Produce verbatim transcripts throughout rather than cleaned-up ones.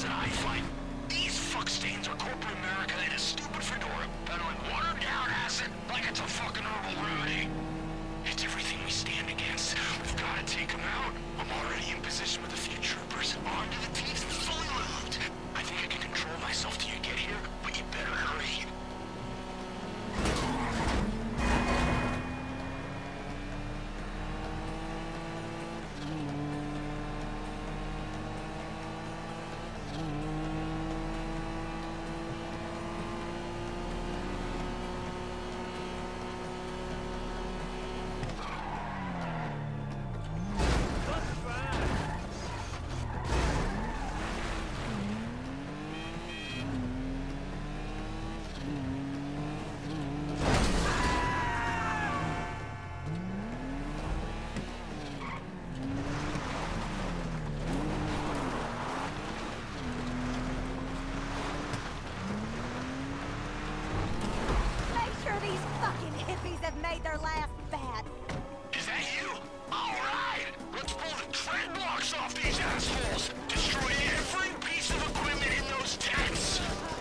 that I find. These fuckstains are corporate America in a stupid fedora, peddling watered-down acid like it's a fucking herbal remedy. It's everything we stand against. We've got to take them out. I'm already in position with a few troopers, armed to the teeth and fully loaded. I think I can control myself till you get here, but you better hurry. Made their last bat. Is that you? All right! Let's pull the tread blocks off these assholes! Destroy every piece of equipment in those tents!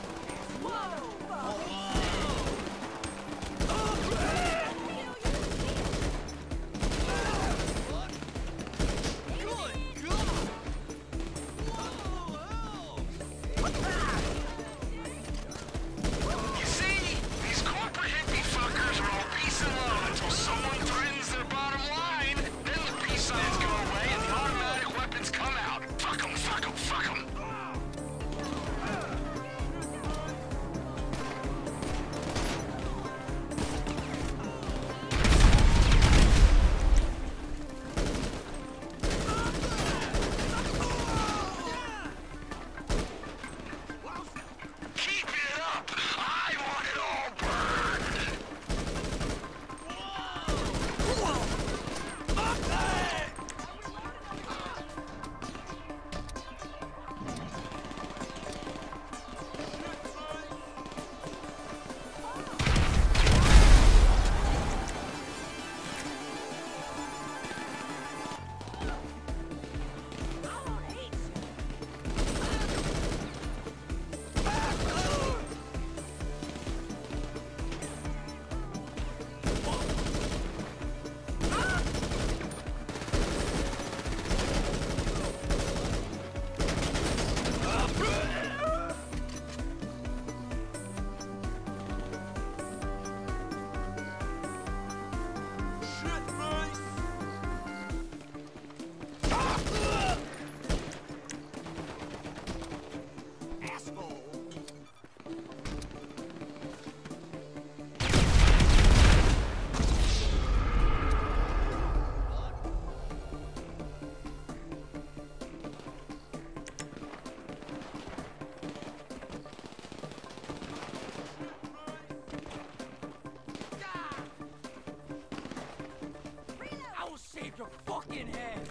Your fucking head!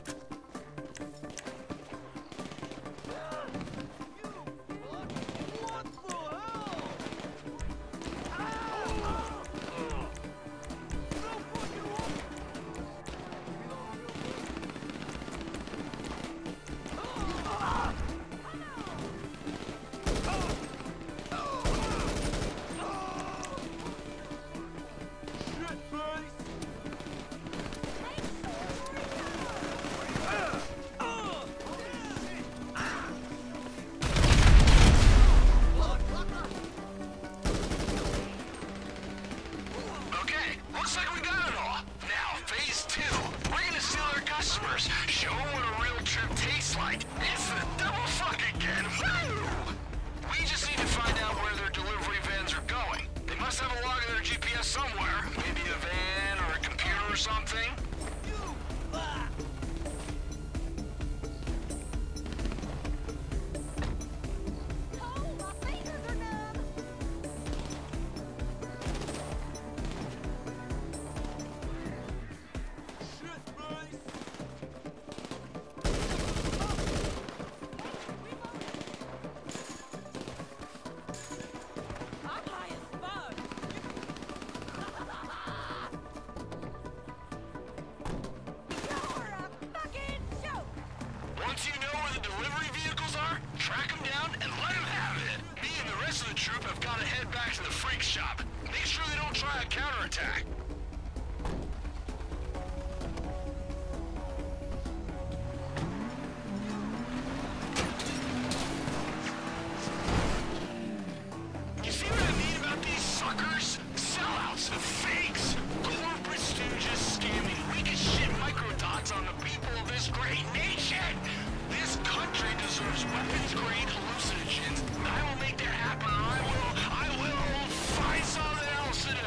Show them what a real trip tastes like. It's the double fuck again. Woo! We just need to find out where their delivery vans are going. They must have a log of their G P S somewhere. Maybe a van or a computer or something. Track him down and let him have it. Me and the rest of the troop have got to head back to the freak shop. Make sure they don't try a counterattack. You see what I mean about these suckers? Sellouts and fakes. Corporate stooges scamming weak as shit microdots on the people of this great nation. This country deserves weapons-grade hallucinogens. I will make that happen, or I will, I will find something else to do.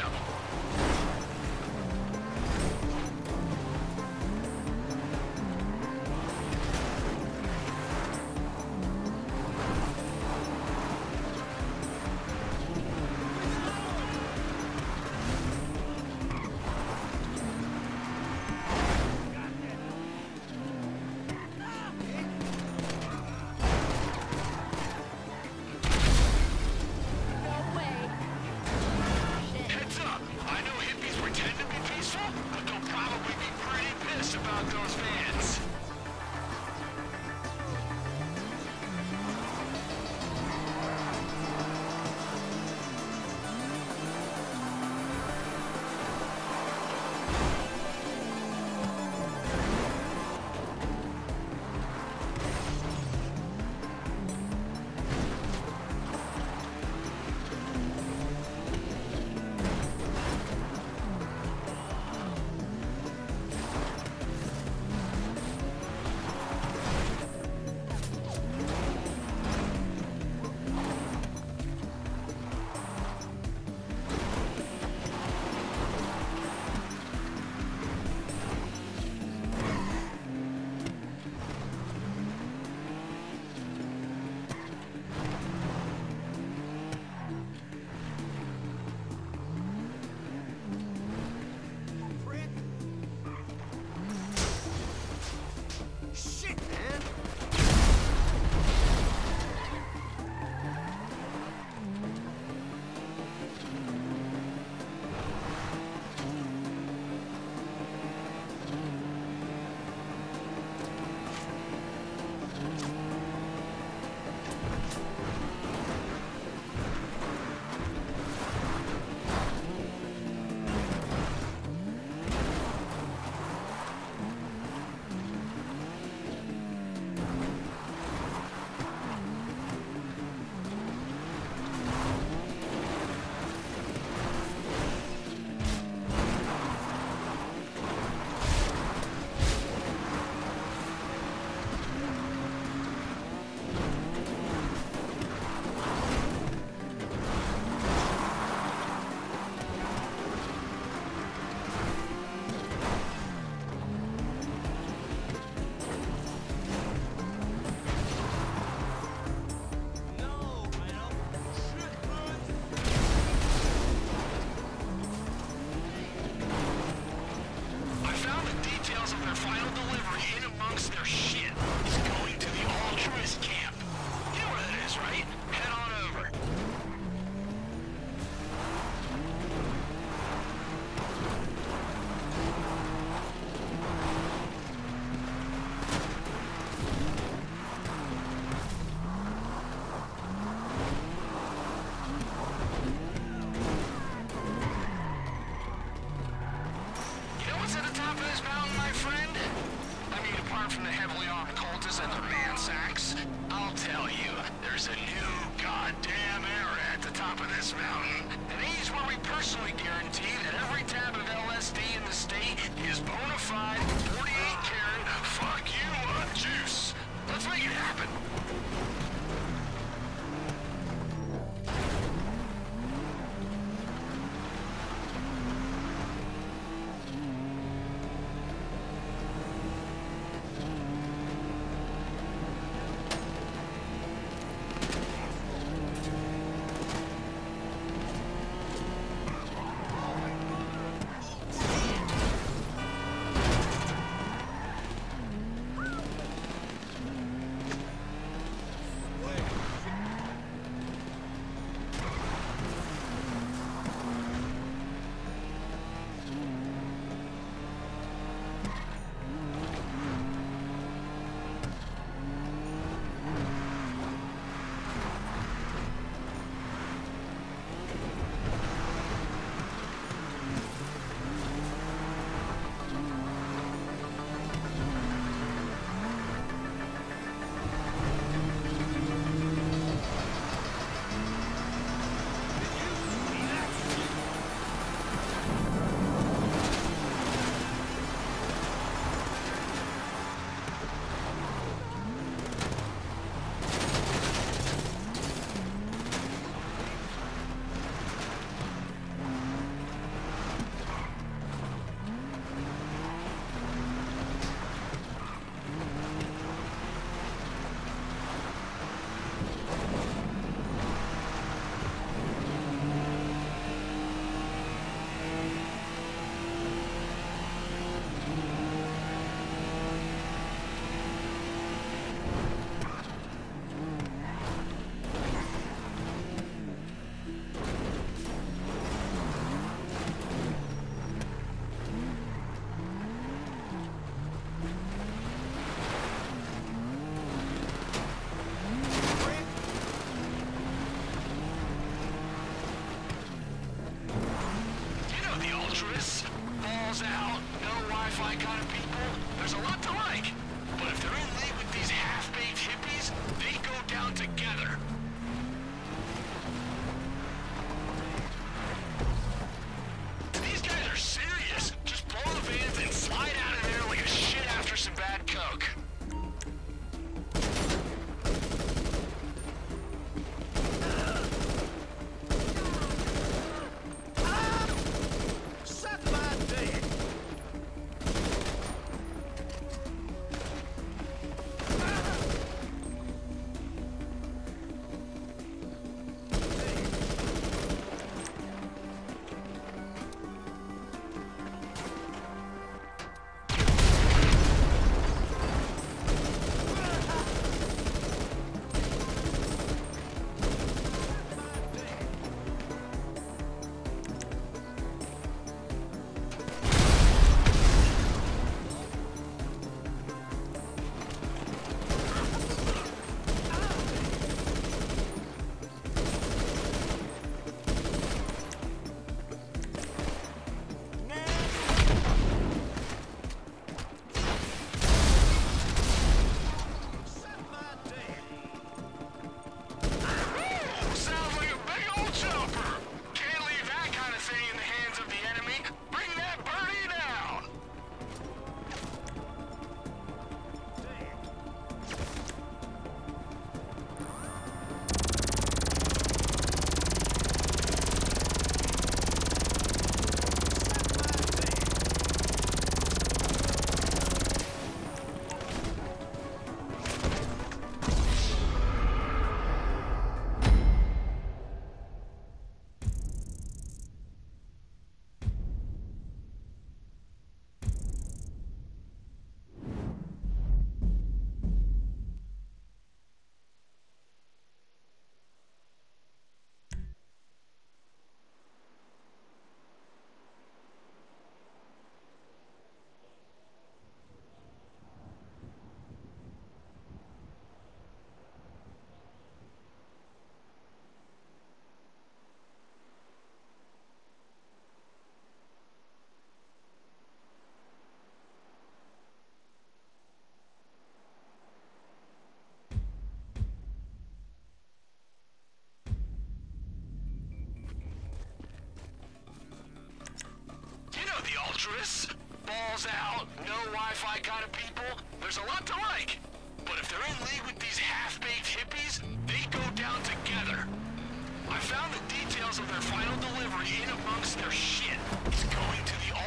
adventurous, balls out, no Wi-Fi kind of people, there's a lot to like. But if they're in league with these half-baked hippies, they go down together. I found the details of their final delivery in amongst their shit. It's going to the